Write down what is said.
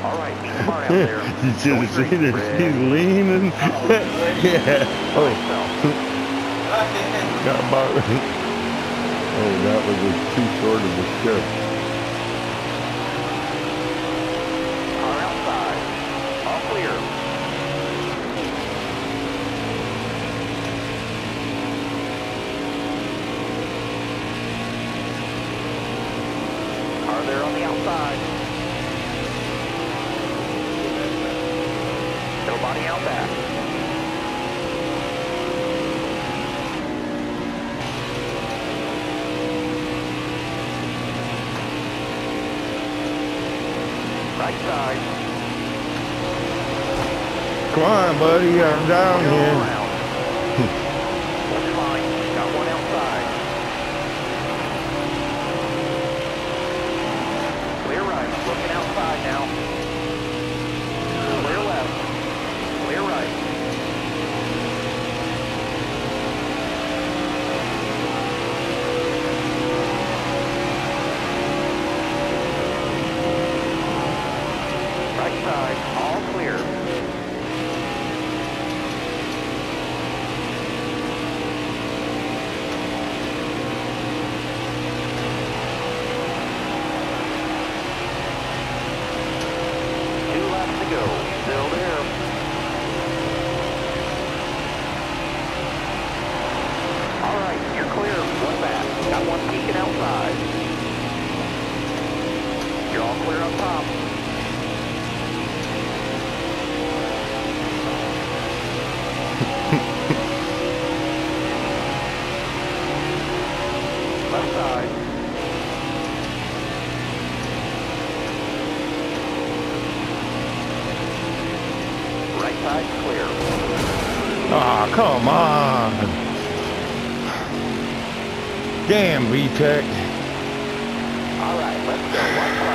All right, be smart out there. You should have seen it. He's leaning. Yeah. Oh, got about. Oh, that was too short of a step. Car outside. All clear. Car there on the outside. Nobody out back. Right side. Come on, buddy. I'm down Go here. around. Looks fine. Got one outside. Clear right. Looking outside now. Clear left. Clear right. Right side. All clear. Two laps to go. Still there. All right, you're clear. One back. Got one peeking outside. You're all clear up top. Left side. Right side clear. Ah, come on. Damn, VTEC. All right, let's go. One